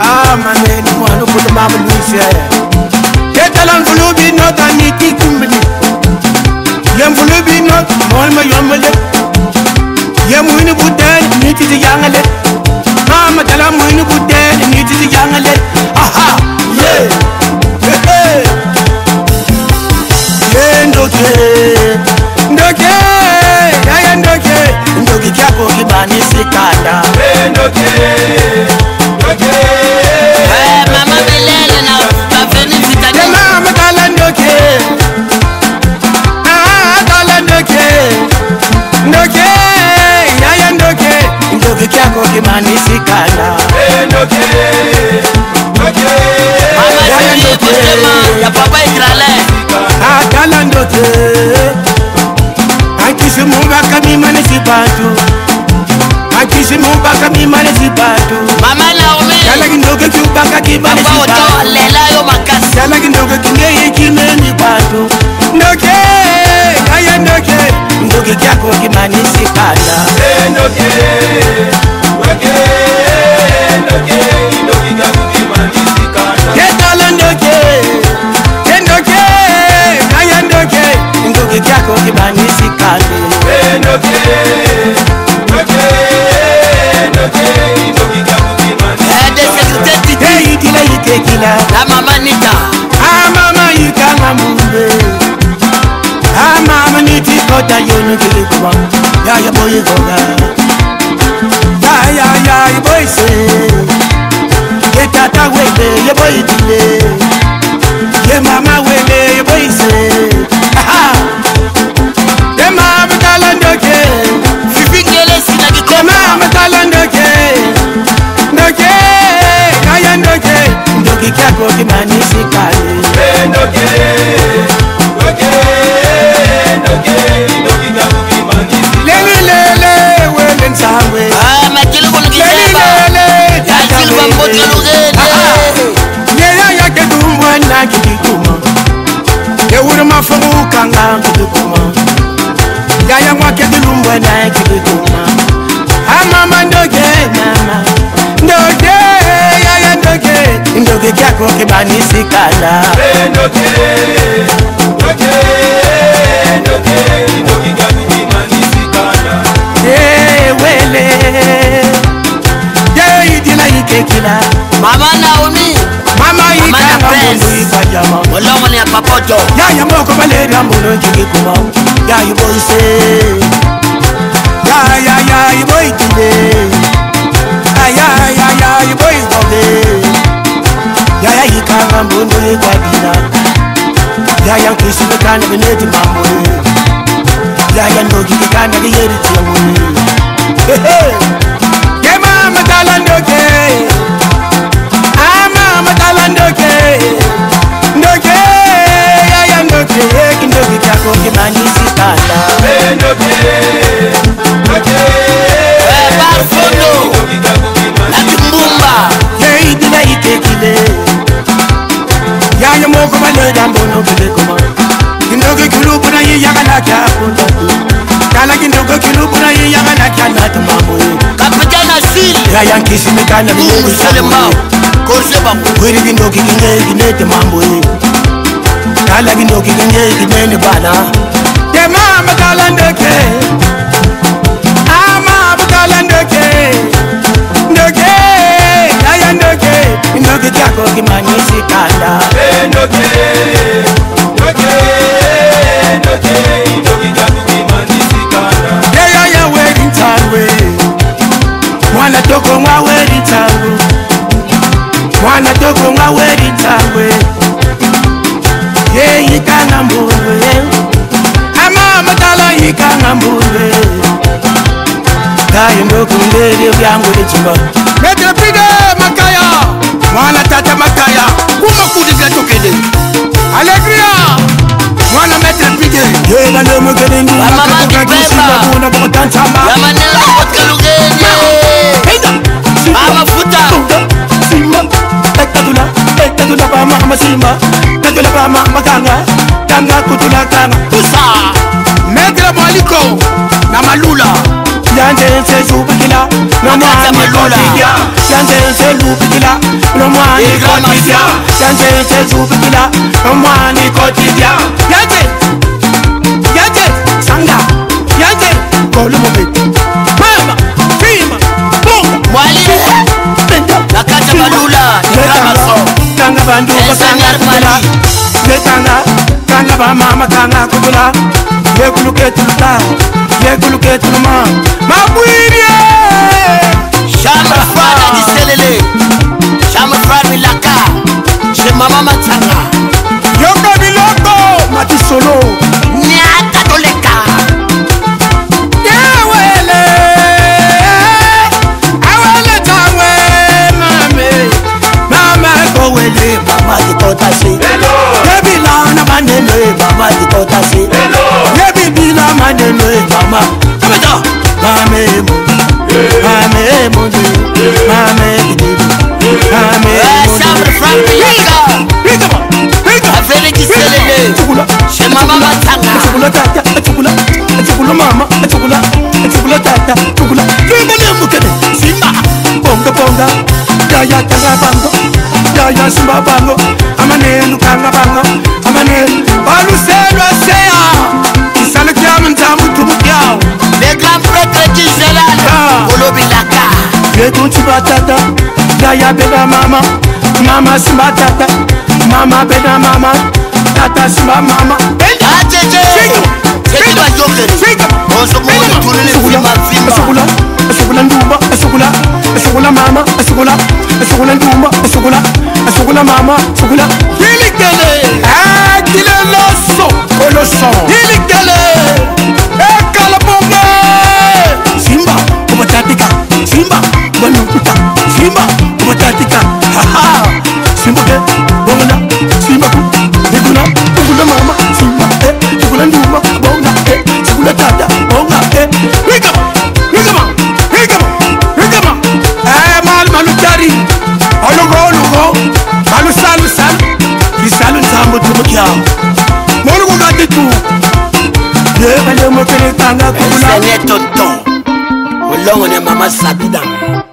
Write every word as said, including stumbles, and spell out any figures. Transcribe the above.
Ah mane ni mwanu kutu mama nishe Ketalan fulubi not aniki kumbini Yem fulubi not mwalma yombale Yem wini buten niti di yangale Mama tala wini buten niti di yangale Aha yeah Hey Yeah ndoke Ndoke Yaya ndoke Ndoke kyako kibani sikanda Hey ndoke Ndoke Eh mama belele na bafeni vitani Mama tala ndoke Ah tala ndoke Ndoke Yaya ndoke Ndoke kyako kibani sikanda Hey ndoke Ndoke Mama sili kusema ya papa ikrale Atala ndoke Akisi mubaka mimane sibatu Akisi mubaka mimane sibatu Mama Naomi Kala kindoke kubaka kimane sibatu Papa oto lela yo makasi Kala kindoke kinge kimene batu Ndoke Kaya ndoke Ndoke kyako kimane sikala Ndoke Ndoke Ndoke Ndoke kyako kimane sikala Ketala ndoke Ndoke Kaya ndoke Ndoke kyako kimane sikala Ndoke Ndoke Ndoke Ndoke kyako kimane Eh de secrétaire Titi Hey itila itekila La mama Nita Ah mama yikanga mumbe Ah mama niti kota yonu kilikuwa Ya ya boy goga Ya ya ya boy se Ye tata wele ye boy dile Ye mama wele ye boy se Aha Ye mama talandoke Fifi ngele sina Ye kikoma mama talandoke Ndoke Kaya ndoke Ndoke kyako kimani sikale Ndoke Ndoke Ndoke Ndoke kyako kimani sikale Lele lele wele nsawe Ah makili kono kiseba Lele lele Ya silva mbote lugene Nyeya yake dumbwa na kikikuma Eure mafungu kanga kikikuma Yaya mwake dumbwa na kikikuma Ah mama ndoke mama Ndoke Yaya ndoke Ndoke kyako kibani sikala Ndoke Ndoke Ndoke Ndoke kyako kibani sikala Eh wele Ye idila ikekila Mama Naomi Mama ikanga mundu ikajama Olongo ni ya papoto Yaya moko baleri mbuno kikikuma Yaya boise Yaya yaya boitile Yaya yaya boitobe Yaya ikanga mundu ikwadina Yaya nkishime kana beneti mamwe Yaya ndoki kana yeri tiamwe Ye mama talandoke Ah mama talandoke Ndoke Yaya ndoke Ndoke kyako kimani sikala Ndoke Ndoke Eh Barfondo Na Kimbumba Ye idila itekile Yaya moko baleri mbuno kikikuma Ndoke kulubuna yiyagala kyakunda Kala kindoke kulubuna yiyagala kyanata mamwe Kapitana Asili Yaya nkishime kana Mungu beneti Selemao Korse babu Kwiri kindoki kinge kinete mambo ye Kala kindoki kinge kinene bana Ye mama kala ndoke Ama bukala ndoke Ndoke Yaya ndoke Ndoke kyako kimani sikala Ndoke Ndoke Ndoke Ndoke kyako kimani sikala Ye yaya wedi ntawe Mwana toko mwa wedi ntawe Mwana toko nga weri tangwe Ye yikanga mbulwe Ama matala yikanga mbulwe Dayo ndoku mbeli vyangu lichimba Metre pide makaya Mwana tata makaya Kuma kudi vya tokede Alegria Mwana metre pide Ye gande mkede ngi Mama Makatuka kisima kuna bukotantama Yamanela vodka lugene Mama futa Sima Ekatula Ekatula pa mama sima Ekatula pa mama kanga Kanga kutula kanga Tusa Metre Mwaliko Na Malula Yanje se subikila Na mwana Malula Yanze zelubikila Nomwani quotidien Yanze zelubikila Nomwani quotidien Yanze Yanze Sanga Yanze Kolu momit Mama Fima Bunga Mwali Nakata balula Ikramaso Kanga bandu Kanga kutula Kanga Kanga ba mama Kanga kutula Yekulu ketuluta Yekulu ketuluma Mabwirie Chambre Frada di Selele Chambre Frada di Laka Chez Maman Matanga Yoko Biloko Mati Solo Nyata Doleka Yawele Awele tawe Mame Mama Kowele Mama di Kotasi Yebi Lana Manene Mama di Kotasi Yebi Bila Manene Mama Kameda Mame Mame Mundi Mame Gidi Mame Chambre Frada di Laka Rigama Rigama Affaire di Selele Chez Maman Matanga Chukula tata, chukula, chukula mama, chukula, chukula tata, chukula. Chukula ni mukene, simba, bonga bonga, yaya tanga bango, yaya simba bango, amane lukanga bango, amane balu selo sea, isale kiamu ntamu tumu kiao. Le grand prêtre du Zelal Kolobi Laka Yetu simba tata, yaya beda mama, mama simba tata, mama beda mama, tata simba mama. Ajeje Seki bajokeri Oso mwoni tunile fima fima Asukula, asukula ndumba, asukula, asukula mama, asukula, asukula ndumba, asukula, asukula mama, asukula. Hilikele, ah, kile loso, koloso. Hilikele, eh, kalabonga. Simba, kumatatika, Simba, manukuta, Simba, kumatatika. Haha, Simba ke, bonga, Simba ku, nikuna, nikuna mama, Simba, eh, nikuna ndumba, bonga, eh, nikuna tata, bonga, eh, nikama, nikama, nikama, nikama. Eh, mal malu jari, olugo olugo, malu salu sal, kisalu nsambo tumukia, molu kugati tu. Ye bale mo kere tanga kula. Sene tonton Olongo ne mama Sabida